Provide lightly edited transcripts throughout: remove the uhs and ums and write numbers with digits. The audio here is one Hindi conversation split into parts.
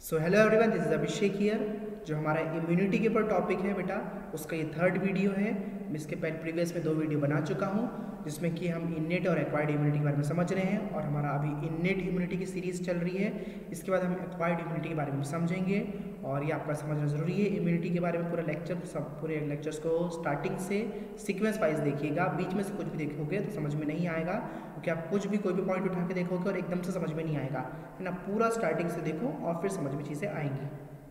So hello everyone, this is Abhishek here. जो हमारा इम्यूनिटी के ऊपर टॉपिक है बेटा, उसका ये थर्ड वीडियो है। मैं इसके पहले प्रीवियस में 2 वीडियो बना चुका हूँ, जिसमें कि हम इन्नेट और एक्वायर्ड इम्यूनिटी के बारे में समझ रहे हैं, और हमारा अभी इन्नेट इम्यूनिटी की सीरीज़ चल रही है। इसके बाद हम एक्वायर्ड इम्यूनिटी के बारे में समझेंगे, और ये आपका समझना ज़रूरी है। इम्यूनिटी के बारे में पूरा लेक्चर, पूरे लेक्चर्स को स्टार्टिंग से सीक्वेंस वाइज देखिएगा। बीच में से कुछ भी देखोगे तो समझ में नहीं आएगा, क्योंकि आप कुछ भी कोई भी पॉइंट उठा के देखोगे और एकदम से समझ में नहीं आएगा, है ना। पूरा स्टार्टिंग से देखो और फिर समझ में चीज़ें आएंगी।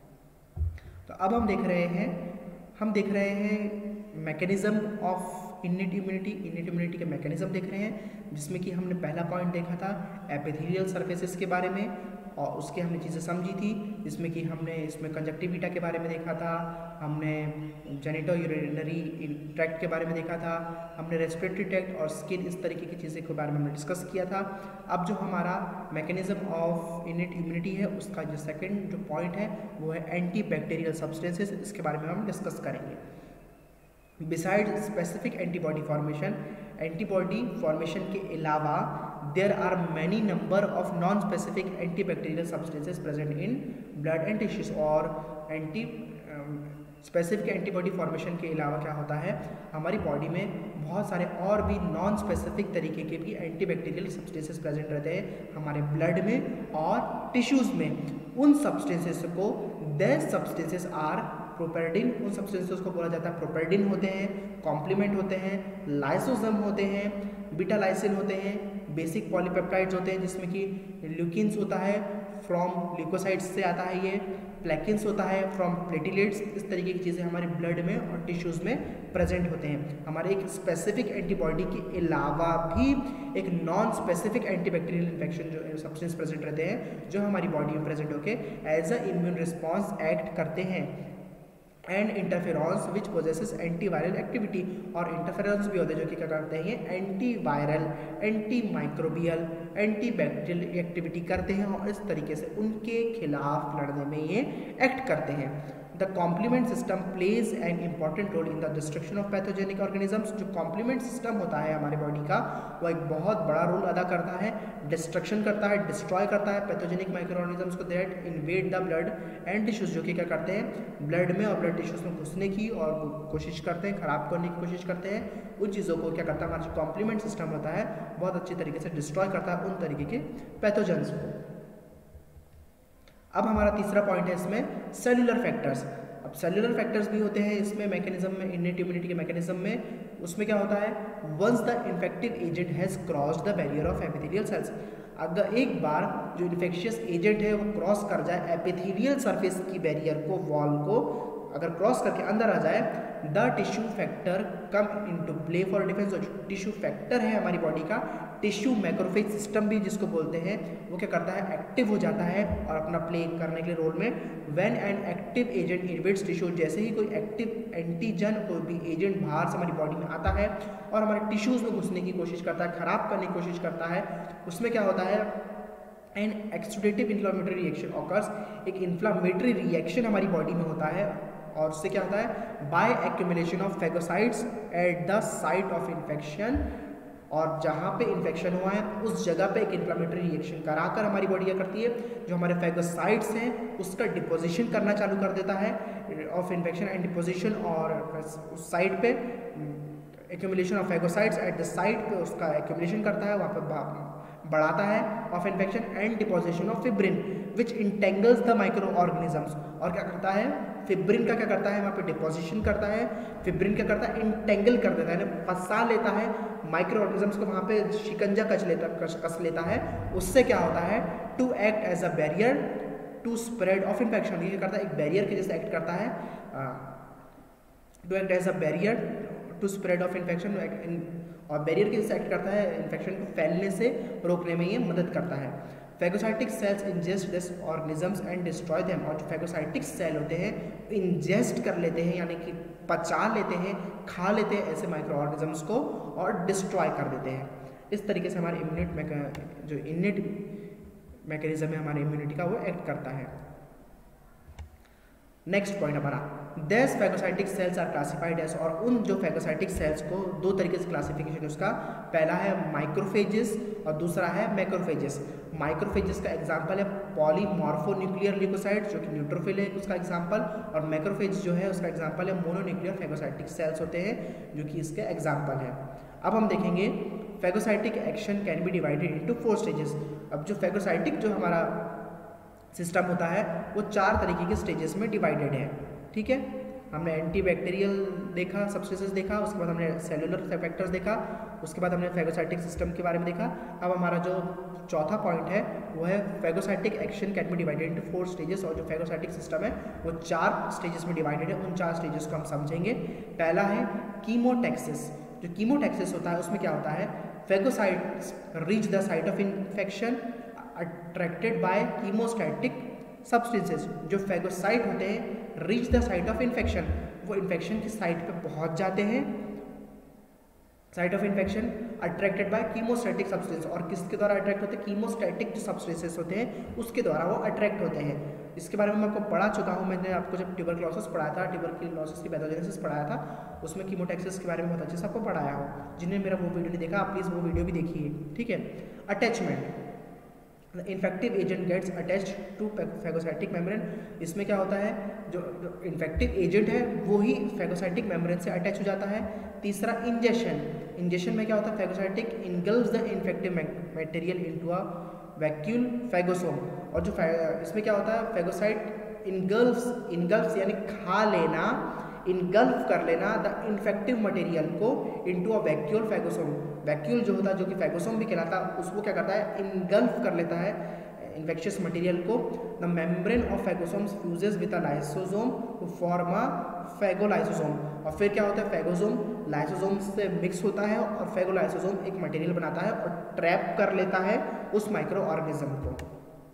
तो अब हम देख रहे हैं mechanism of innate immunity. Innate immunity के मैकेनिज्म देख रहे हैं, जिसमें कि हमने पहला पॉइंट देखा था एपिथेलियल सर्फेसेस के बारे में, और उसके हमने चीज़ें समझी थी, जिसमें कि हमने इसमें कंजक्टिविटा के बारे में देखा था, हमने जेनिटो यूरिनरी ट्रैक्ट के बारे में देखा था, हमने रेस्पिरेटरी ट्रैक्ट और स्किन, इस तरीके की चीज़ें के बारे में हमने डिस्कस किया था। अब जो हमारा मैकेनिज्म ऑफ इन्नेट इम्यूनिटी है, उसका जो सेकंड जो पॉइंट है वो है एंटी बैक्टीरियल सब्सटेंसेस। इसके बारे में हम डिस्कस करेंगे। बिसाइड स्पेसिफिक एंटीबॉडी फॉर्मेशन के अलावा there are many number of non specific antibacterial substances present in blood and tissues. और एंटी स्पेसिफिक एंटीबॉडी फॉर्मेशन के अलावा क्या होता है, हमारी बॉडी में बहुत सारे और भी नॉन स्पेसिफिक तरीके के भी एंटीबैक्टीरियल सब्सटेंसेस प्रेजेंट रहते हैं हमारे ब्लड में और टिश्यूज़ में। उन सब्सटेंसेस को दस सब्सटेंसेस आर प्रोपेरडिन, उन सब्सटेंसेस को बोला जाता है प्रोपेरडिन होते हैं, कॉम्प्लीमेंट होते हैं, लाइसोसोम होते हैं, बीटा लाइसिन होते हैं, बेसिक पॉलीपेप्टाइड्स होते हैं, जिसमें कि ल्यूकिन्स होता है, फ्रॉम ल्यूकोसाइट्स से आता है ये, प्लेकिन्स होता है फ्रॉम प्लेटिलेट्स। इस तरीके की चीज़ें हमारे ब्लड में और टिश्यूज़ में प्रेजेंट होते हैं। हमारे एक स्पेसिफिक एंटीबॉडी के अलावा भी एक नॉन स्पेसिफिक एंटीबैक्टीरियल इन्फेक्शन जो सब्सटेंस प्रेजेंट रहते हैं, जो हमारी बॉडी में प्रेजेंट होकर as a immune response act करते हैं। And interferons which possesses antiviral activity, और इंटरफेरॉन्स भी होते हैं जो कि क्या करते हैं, anti viral, anti microbial, anti bacterial activity करते हैं, और इस तरीके से उनके खिलाफ लड़ने में ये एक्ट करते हैं। The complement system plays an important role in the destruction of pathogenic organisms. जो कॉम्प्लीमेंट सिस्टम होता है हमारे बॉडी का, वो एक बहुत बड़ा रोल अदा करता है, डिस्ट्रक्शन करता है, डिस्ट्रॉय करता है पैथोजेनिक माइक्रो ऑर्गेनिजम्स को that invade the blood and tissues, जो कि क्या करते हैं, ब्लड में और ब्लड टिश्यूज में घुसने की और कोशिश करते हैं, खराब करने की कोशिश करते हैं। उन चीज़ों को क्या करता है, हमारा जो कॉम्प्लीमेंट सिस्टम होता है बहुत अच्छी तरीके से डिस्ट्रॉय करता है उन तरीके के पैथोजेंस को। अब हमारा तीसरा पॉइंट है इसमें सेल्यूलर फैक्टर्स। अब सेल्यूलर फैक्टर्स भी होते हैं इसमें मैकेनिज्म में, इन्नेट इम्यूनिटी के मैकेनिज्म में। उसमें क्या होता है, once the infective agent has crossed the barrier of epithelial cells. अगर एक बार जो इन्फेक्शियस एजेंट है वो क्रॉस कर जाए एपिथेलियल सरफेस की बैरियर को, वॉल को अगर क्रॉस करके अंदर आ जाए, the tissue factor come into play for defence. और टिश्यू फैक्टर है हमारी बॉडी का, टिश्यू मैक्रोफेज सिस्टम भी जिसको बोलते हैं, वो क्या करता है, एक्टिव हो जाता है और अपना प्ले करने के लिए रोल में। When an active agent invades tissue, जैसे ही कोई एक्टिव एंटीजन, कोई भी एजेंट बाहर से हमारी बॉडी में आता है और हमारे टिश्यूज़ में घुसने की कोशिश करता है, खराब करने की कोशिश करता है, उसमें क्या होता है, an exudative inflammatory reaction occurs. एक इन्फ्लामेटरी रिएक्शन हमारी बॉडी में होता है, और उससे क्या होता है, by accumulation of phagocytes at the site of infection. और जहाँ पे इन्फेक्शन हुआ है उस जगह पे एक इन्फ्लामेटरी रिएक्शन कराकर हमारी बॉडी क्या करती है, जो हमारे फेगोसाइट्स हैं उसका डिपोजिशन करना चालू कर देता है ऑफ इन्फेक्शन एंड डिपोजिशन, और उस साइड पे accumulation of phagocytes at the site पे उसका एक्यूमुलेशन करता है, वहाँ पे बढ़ाता है of infection and deposition of fibrin which entangles the micro organisms. और क्या करता है, फिब्रिन का क्या करता है, वहाँ पे डिपोजिशन करता है, फिब्रिन क्या करता है, इंटेंगल कर देता है, फंसा लेता है माइक्रो ऑर्गेनिजम्स को, वहाँ पे शिकंजा कस लेता है। उससे क्या होता है, to act as a barrier to spread of infection. ये क्या करता है, एक बैरियर के जैसे एक्ट करता है, to act as a barrier to spread of infection, और बैरियर के जैसे एक्ट करता है, इन्फेक्शन को फैलने से रोकने में ये मदद करता है। Phagocytic cells ingest this organisms and destroy them. और जो फैगोसाइटिक सेल होते हैं इंजेस्ट कर लेते हैं, यानी कि पचा लेते हैं, खा लेते हैं ऐसे माइक्रो ऑर्गेनिजम्स को और डिस्ट्रॉय कर देते हैं। इस तरीके से हमारे इन्नेट मैकेनिज्म है हमारे इम्यूनिटी का, वो एक्ट करता है। नेक्स्ट पॉइंट हमारा this phagocytic cells are classified as, और उन जो फैगोसाइटिक सेल्स को दो तरीके से क्लासिफिकेशन है उसका, पहला है माइक्रोफेजेस और दूसरा है मैक्रोफेजेस। माइक्रोफेजेस का एग्जांपल है पॉलीमॉर्फोन्यूक्लियर ल्यूकोसाइट जो कि न्यूट्रोफिल है उसका एग्जांपल, और मैक्रोफेज जो है उसका एग्जांपल है मोनोन्यूक्लियर फैगोसाइटिक सेल्स होते हैं जो कि इसके एग्जांपल है। अब हम देखेंगे phagocytic action can be divided into 4 stages. अब जो फैगोसाइटिक जो हमारा सिस्टम होता है वो 4 तरीके के स्टेजेस में डिवाइडेड है, ठीक है। हमने एंटीबैक्टीरियल देखा, सब्सटेंसेस देखा, उसके बाद हमने सेलुलर फैक्टर्स देखा, उसके बाद हमने फैगोसाइटिक सिस्टम के बारे में देखा। अब हमारा जो चौथा पॉइंट है वो है phagocytic action can be divided into 4 stages, और जो फैगोसाइटिक सिस्टम है वो 4 स्टेजेस में डिवाइडेड है। उन 4 स्टेजेस को हम समझेंगे। पहला है कीमोटैक्सिस। जो कीमोटैक्सिस होता है उसमें क्या होता है, phagocytes reach the site of infection attracted by chemostatic substances. जो फैगोसाइट होते हैं reach the site of infection, वो इन्फेक्शन की साइट पे पहुंच जाते हैं, site of infection attracted by chemostatic substance. और किसके द्वारा अट्रैक्ट होते हैं, कीमोस्टैटिक जो सब्सटेंसेस होते हैं उसके द्वारा वो अट्रैक्ट होते हैं। इसके बारे में मैं आपको पढ़ा चुका हूँ, मैंने आपको जब ट्यूबरक्लोसिस पढ़ाया था, ट्यूबरक्लोसिस की पैथोजेनेसिस पढ़ाया था, उसमें कीमोटैक्सिस के बारे में बहुत अच्छे से आपको पढ़ाया हो। जिन्हें मेरा वो वीडियो नहीं देखा आप प्लीज़ वो वीडियो भी देखिए, ठीक है। Attachment, infective agent gets attached to phagocytic membrane. इसमें क्या होता है, जो इन्फेक्टिव एजेंट है वो ही फैगोसाइटिक मेम्ब्रेन से अटैच हो जाता है। तीसरा इंजेक्शन, इंजेक्शन में क्या होता है, phagocytic engulfs the infective material into a vacuole phagosome. और जो इसमें क्या होता है, फैगोसाइट इनगल्व्स यानी खा लेना, इनगल्फ कर लेना द इन्फेक्टिव मटेरियल को into a vacuole phagosome. Vacuole जो होता है जो कि फैगोसोम भी कहलाता है, उसको क्या करता है, इनगल्फ कर लेता है इन्फेक्शियस मटेरियल को। The membrane of phagosomes fuses with a lysosome to form a phagolysosome. और फिर क्या होता है, फैगोसोम लाइसोसोम से मिक्स होता है और फैगोलाइसोसोम एक मटेरियल बनाता है और ट्रैप कर लेता है उस माइक्रो ऑर्गेनिज्म को।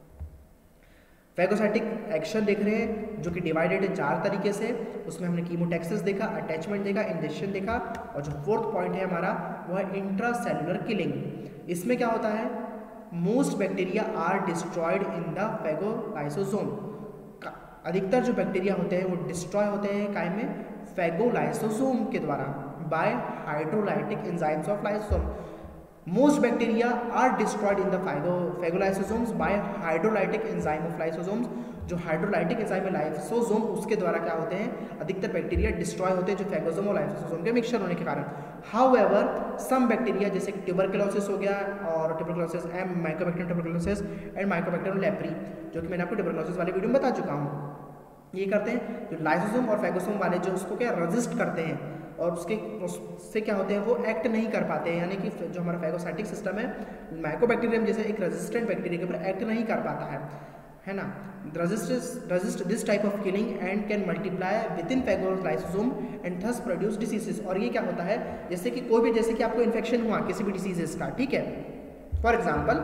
फैगोसाइटिक एक्शन देख रहे हैं जो कि डिवाइडेड है 4 तरीके से। उसमें हमने कीमोटैक्सिस देखा, अटैचमेंट देखा, इंजेक्शन देखा, और जो 4th पॉइंट है हमारा वो है इंट्रासेलुलर किलिंग। इसमें क्या होता है, most bacteria are destroyed in the phagolysosome. अधिकतर जो बैक्टीरिया होते हैं वो डिस्ट्रॉय होते हैं काय में, फैगोलाइसोसोम के द्वारा, by hydrolytic enzymes of lysosome. Most bacteria are destroyed in the phagolysosomes by hydrolytic enzyme of lysosomes। जो हाइड्रोलाइटिक एंजाइम है लाइसोसोम उसके द्वारा क्या होते हैं, अधिकतर बैक्टीरिया डिस्ट्रॉय होते हैं जो फैगोसोम और लाइसोसोम के मिक्सचर होने के कारण। हाउएवर सम बैक्टीरिया जैसे ट्यूबरकुलोसिस हो गया, और tuberculosis M, mycobacterium tuberculosis and mycobacterium leprae, जो कि मैंने आपको ट्यूबरकुलोसिस वाले वीडियो में बता चुका हूँ। ये करते हैं जो लाइसोसोम और फैगोसोम वाले जो उसको क्या रेजिस्ट करते हैं, और उससे क्या होते हैं, वो एक्ट नहीं कर पाते हैं। यानी कि जो हमारा फैगोसाइटिक सिस्टम है माइकोबैक्टीरियम जैसे एक रेजिस्टेंट बैक्टीरिया के ऊपर एक्ट नहीं कर पाता है ना। Resist this type of killing and can multiply within phagolysosome and thus produce diseases. और ये क्या होता है, जैसे कि कोई भी, जैसे कि आपको इन्फेक्शन हुआ किसी भी डिसीजेस का, ठीक है, फॉर एग्जाम्पल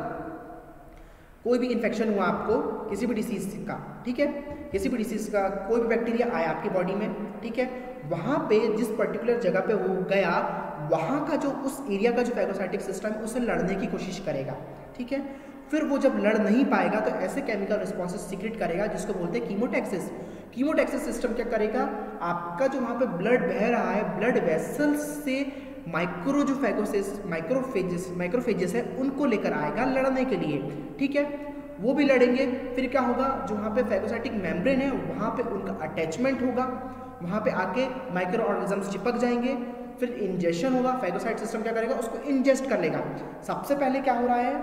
कोई भी इन्फेक्शन हुआ आपको किसी भी डिसीज का, ठीक है, किसी भी डिसीज का कोई भी बैक्टीरिया आया आपकी बॉडी में, ठीक है, वहाँ पे जिस पर्टिकुलर जगह पे वो गया, वहाँ का जो उस एरिया का जो फैगोसाइटिक सिस्टम है उसे लड़ने की कोशिश करेगा, ठीक है। फिर वो जब लड़ नहीं पाएगा तो ऐसे केमिकल रिस्पॉन्सेस सीक्रेट करेगा जिसको बोलते हैं कीमोटैक्सिस। कीमोटैक्सिस सिस्टम क्या करेगा, आपका जो वहाँ पे ब्लड बह रहा है, ब्लड वेसल्स से माइक्रो जो माइक्रोफेजेस है उनको लेकर आएगा लड़ने के लिए, ठीक है। वो भी लड़ेंगे, फिर क्या होगा, जो वहाँ पे फैगोसाइटिक मेम्ब्रेन है वहाँ पे उनका अटैचमेंट होगा, वहाँ पे आके माइक्रो ऑर्गेनिजम्स चिपक जाएंगे, फिर इंजेक्शन होगा। फैगोसाइट सिस्टम क्या करेगा, उसको इंजेस्ट कर लेगा। सबसे पहले क्या हो रहा है,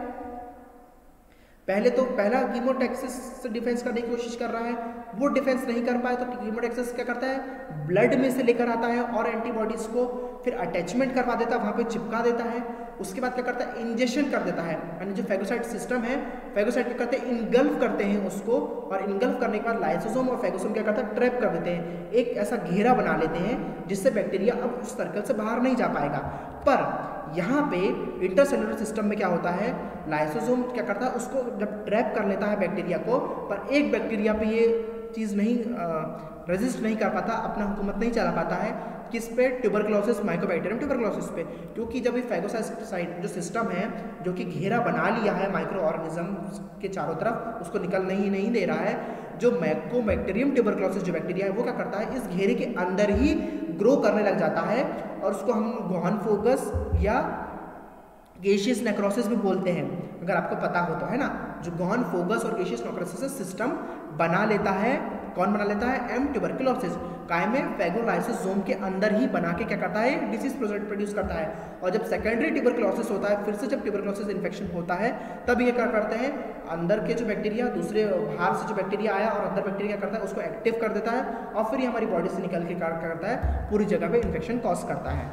पहला कीमोटैक्सिस से डिफेंस करने की कोशिश कर रहा है, वो डिफेंस नहीं कर पाया तो कीमोटैक्सिस क्या करता है, ब्लड में से लेकर आता है और एंटीबॉडीज को फिर अटैचमेंट करवा देता है, वहाँ पे चिपका देता है। उसके बाद क्या करता है, इंजेक्शन कर देता है। यानी जो फैगोसाइट सिस्टम है, फैगोसाइट क्या करते हैं, इनगल्फ करते हैं उसको, और इनगल्फ करने के बाद लाइसोसोम और फैगोसोम क्या करता है, ट्रैप कर देते हैं, एक ऐसा घेरा बना लेते हैं जिससे बैक्टीरिया अब उस सर्कल से बाहर नहीं जा पाएगा। पर यहाँ पे इंटरसेलुलर सिस्टम में क्या होता है, लाइसोसोम क्या करता है, उसको जब ट्रैप कर लेता है बैक्टीरिया को, पर एक बैक्टीरिया पे ये चीज़ नहीं रेजिस्ट नहीं कर पाता, अपना हुकूमत नहीं चला पाता है, किस पे? ट्यूबरक्लोसिस माइकोबैक्टीरियम ट्यूबरक्लोसिस पे। क्योंकि जब ये फैगोसाइट जो सिस्टम है जो कि घेरा बना लिया है माइक्रो ऑर्गेनिज्म के चारों तरफ, उसको निकल नहीं दे रहा है, जो माइकोबैक्टीरियम ट्यूबरक्लोसिस जो बैक्टीरिया है वो क्या करता है, इस घेरे के अंदर ही ग्रो करने लग जाता है और उसको हम गोहनफोगस या गेशियस नेक्रोसिस भी बोलते हैं, अगर आपको पता हो तो, है ना। जो गोहनफोगस और गेशियस नेक्रोसिस सिस्टम बना लेता है, कौन बना लेता है? एम ट्यूबरकुलोसिस कायमे फैगोलाइसोसोम के अंदर ही बना के क्या करता है? डिसीज प्रोड्यूस करता है। और जब सेकेंडरी ट्यूबरकुलोसिस होता है, फिर से जब ट्यूबरकुलोसिस इन्फेक्शन होता है, तब ये क्या करते हैं? अंदर के जो बैक्टीरिया, दूसरे बाहर से जो बैक्टीरिया आया और अंदर बैक्टीरिया क्या करता है? उसको एक्टिव कर देता है और फिर ये हमारी बॉडी से निकल के क्या करता है? पूरी जगह पे इन्फेक्शन कॉज करता है।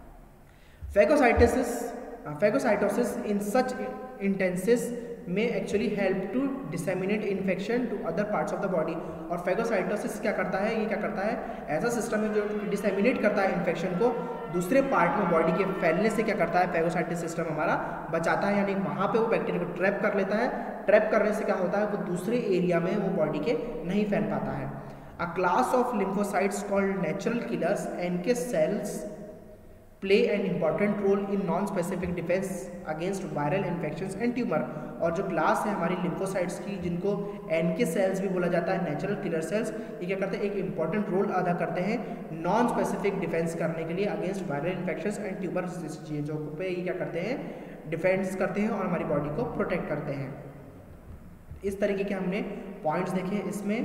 Phagocytosis in such intenses may actually help to disseminate infection to other parts of the body। और phagocytosis क्या करता है? ये क्या करता है? ऐसा सिस्टम है जो डिसेमिनेट करता है इन्फेक्शन को दूसरे पार्ट में बॉडी के फैलने से क्या करता है? phagocytic सिस्टम हमारा बचाता है, यानी वहाँ पे वो बैक्टीरिया को ट्रैप कर लेता है। ट्रैप करने से क्या होता है? वो दूसरे एरिया में वो बॉडी के नहीं फैल पाता है। A class of lymphocytes called natural killers, NK cells, play an important role in non specific defence against viral infections and tumour. और जो क्लास है हमारी लिम्फोसाइट्स की, जिनको एनके सेल्स भी बोला जाता है, नेचुरल किलर सेल्स, ये क्या करते हैं? एक इंपॉर्टेंट रोल अदा करते हैं नॉन स्पेसिफिक डिफेंस करने के लिए against viral infections and tumour चीज़ों पे ये क्या करते हैं? डिफेंस करते हैं और हमारी बॉडी को प्रोटेक्ट करते हैं। इस तरीके के हमने पॉइंट्स देखे इसमें।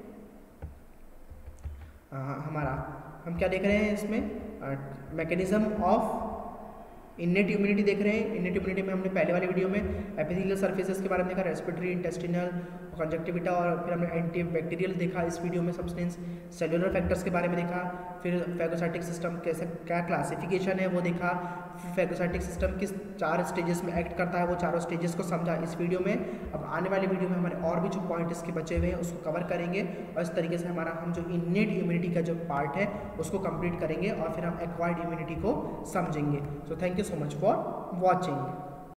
हम क्या देख रहे हैं इसमें? मैकेनिज्म ऑफ इनेट इम्यूनिटी देख रहे हैं। इनेट इम्यूनिटी में हमने पहले वाली वीडियो में एपिथेलियल सर्फेसेस के बारे में देखा, रेस्पिरेटरी, इंटेस्टिनल, कंजक्टिविटा, और फिर हमने एंटी बैक्टीरियल देखा। इस वीडियो में सब्सटेंस सेलुलर फैक्टर्स के बारे में देखा। फिर फैगोसाइटिक सिस्टम कैसे, क्या क्लासिफिकेशन है वो देखा। फिर फैगोसाइटिक सिस्टम किस 4 स्टेजेस में एक्ट करता है, वो चारों स्टेजेस को समझा इस वीडियो में। अब आने वाली वीडियो में हमारे और भी जो पॉइंट इसके बचे हुए हैं उसको कवर करेंगे और इस तरीके से हमारा हम जो इनेट इम्यूनिटी का जो पार्ट है उसको कंप्लीट करेंगे और फिर हम एक्वायर्ड इम्यूनिटी को समझेंगे। So thank you so much for watching.